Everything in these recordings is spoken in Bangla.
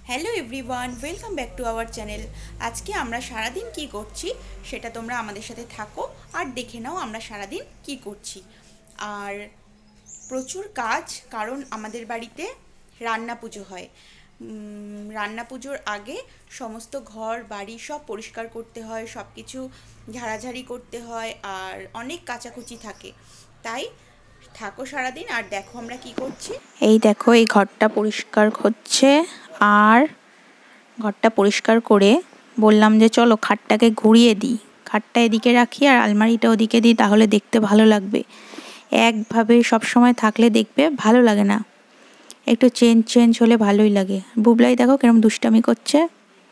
Hello everyone, welcome back to our channel. আজকে আমরা সারাদিন কি করছি সেটা তোমরা আমাদের সাথে থাকো আর দেখে নাও আমরা সারাদিন কি করছি। আর প্রচুর কাজ, কারণ আমাদের বাড়িতে রান্না পুজো হয়। রান্না পুজোর আগে সমস্ত ঘর বাড়ি সব পরিষ্কার করতে হয়, সব কিছু ঝাড়াঝাড়ি করতে হয় আর অনেক কাচাকুচি থাকে। তাই থাকো সারাদিন আর দেখো আমরা কি করছি। এই দেখো, এই ঘরটা পরিষ্কার হচ্ছে। আর ঘরটা পরিষ্কার করে বললাম যে চলো খাটটাকে ঘুরিয়ে দিই, খাটটা এদিকে রাখি আর আলমারিটা ওদিকে দিই, তাহলে দেখতে ভালো লাগবে। একভাবে সব সময় থাকলে দেখবে ভালো লাগে না, একটু চেঞ্জ হলে ভালোই লাগে। বুবলাই দেখো কিরম দুষ্টামি করছে,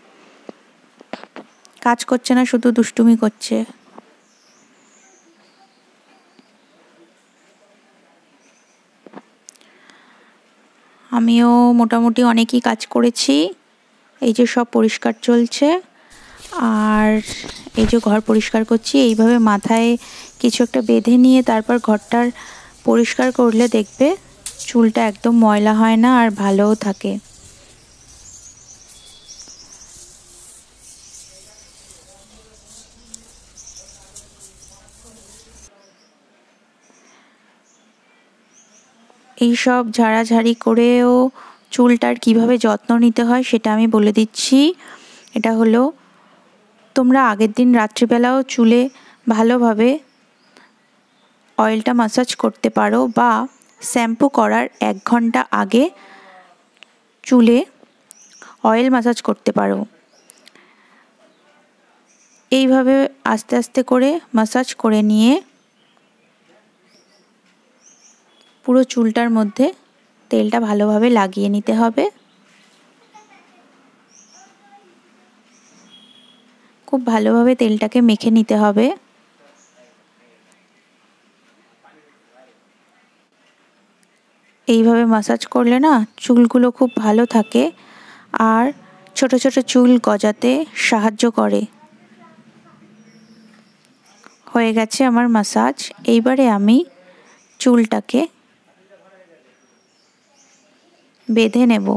কাজ করছে না, শুধু দুষ্টুমি করছে। আমিও মোটামুটি অনেকই কাজ করেছি। এই যে সব পরিষ্কার চলছে আর এই যে ঘর পরিষ্কার করছি। এইভাবে মাথায় কিছু একটা বেঁধে নিয়ে তারপর ঘরটার পরিষ্কার করলে দেখবে চুলটা একদম ময়লা হয় না আর ভালোও থাকে। এই সব ঝাড়াঝাড়ি করেও চুলটার কিভাবে যত্ন নিতে হয় সেটা আমি বলে দিচ্ছি। এটা হলো, তোমরা আগের দিন রাত্রিবেলাও চুলে ভালোভাবে অয়েলটা ম্যাসাজ করতে পারো, বা শ্যাম্পু করার 1 ঘন্টা আগে চুলে অয়েল ম্যাসাজ করতে পারো। এইভাবে আস্তে আস্তে করে ম্যাসাজ করে নিয়ে পুরো চুলটার মধ্যে তেলটা ভালোভাবে লাগিয়ে নিতে হবে। খুব ভালোভাবে তেলটাকে মেখে নিতে হবে। এইভাবে ম্যাসাজ করলে না চুলগুলো খুব ভালো থাকে আর ছোট ছোট চুল গজাতে সাহায্য করে। হয়ে গেছে আমার ম্যাসাজ। এইবারে আমি চুলটাকে বেঁধে নেব।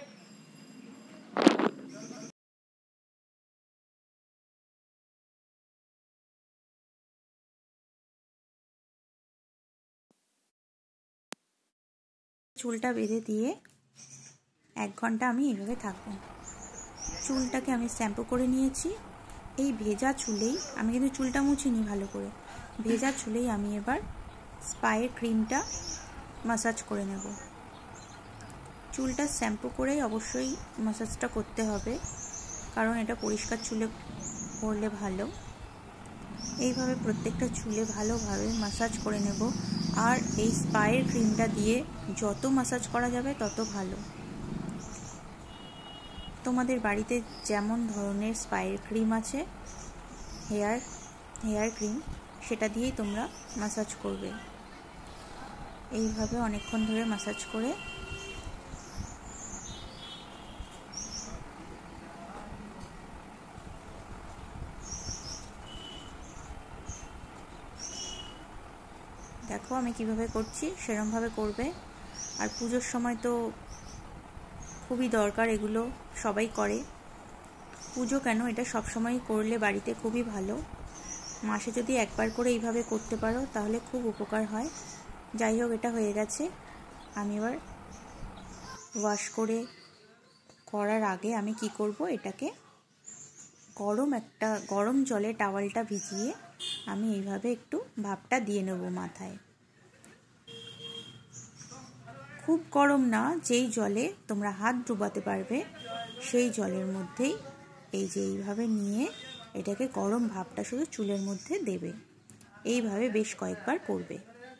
চুলটা বেঁধে দিয়ে 1 ঘন্টা আমি এইভাবে থাকবো। চুলটাকে আমি শ্যাম্পু করে নিয়েছি। এই ভেজা চুলেই, আমি কিন্তু চুলটা মুছিনি ভালো করে, ভেজা চুলেই আমি এবার স্পায়ের ক্রিমটা ম্যাসাজ করে নেব। চুলটা শ্যাম্পু করেই অবশ্যই ম্যাসাজটা করতে হবে, কারণ এটা পরিষ্কার চুলে করলে ভালো। এইভাবে প্রত্যেকটা চুলে ভালোভাবে ম্যাসাজ করে নেব। আর এই স্পায়ের ক্রিমটা দিয়ে যত ম্যাসাজ করা যাবে তত ভালো। তোমাদের বাড়িতে যেমন ধরনের স্পায়ের ক্রিম আছে, হেয়ার ক্রিম, সেটা দিয়েই তোমরা ম্যাসাজ করবে। এইভাবে অনেকক্ষণ ধরে ম্যাসাজ করে দেখো আমি কিভাবে করছি, সেরকমভাবে করবে। আর পুজোর সময় তো খুবই দরকার, এগুলো সবাই করে। পুজো কেন, এটা সব সময় করলে বাড়িতে খুবই ভালো। মাসে যদি একবার করে এইভাবে করতে পারো তাহলে খুব উপকার হয়। যাই হোক, এটা হয়ে গেছে। আমি এবার ওয়াশ করার আগে আমি কি করব, এটাকে গরম জলে টাওয়ালটা ভিজিয়ে আমি এইভাবে একটু ভাপটা দিয়ে নেব মাথায়। খুব গরম না, যেই জলে তোমরা হাত ডুবাতে পারবে সেই জলের মধ্যেই এই যে এইভাবে নিয়ে এটাকে গরম ভাপটা শুধু চুলের মধ্যে দেবে। এইভাবে বেশ কয়েকবার করবে।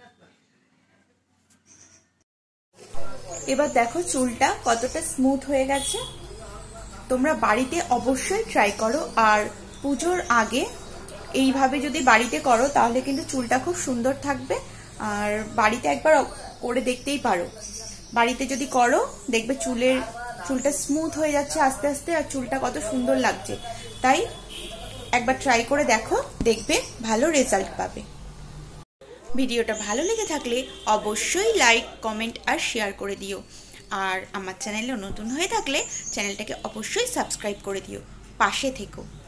এবার দেখো চুলটা কতটা স্মুথ হয়ে গেছে। তোমরা বাড়িতে অবশ্যই ট্রাই করো। আর পুজোর আগে এইভাবে যদি বাড়িতে করো তাহলে কিন্তু চুলটা খুব সুন্দর থাকবে। আর বাড়িতে একবার করে দেখতেই পারো। বাড়িতে যদি করো দেখবে চুলটা স্মুথ হয়ে যাচ্ছে আস্তে আস্তে, আর চুলটা কত সুন্দর লাগছে। তাই একবার ট্রাই করে দেখো, দেখবে ভালো রেজাল্ট পাবে। ভিডিওটা ভালো লেগে থাকলে অবশ্যই লাইক, কমেন্ট আর শেয়ার করে দিও। আর আমার চ্যানেলে নতুন হয়ে থাকলে চ্যানেলটাকে অবশ্যই সাবস্ক্রাইব করে দিও, পাশে থেকো।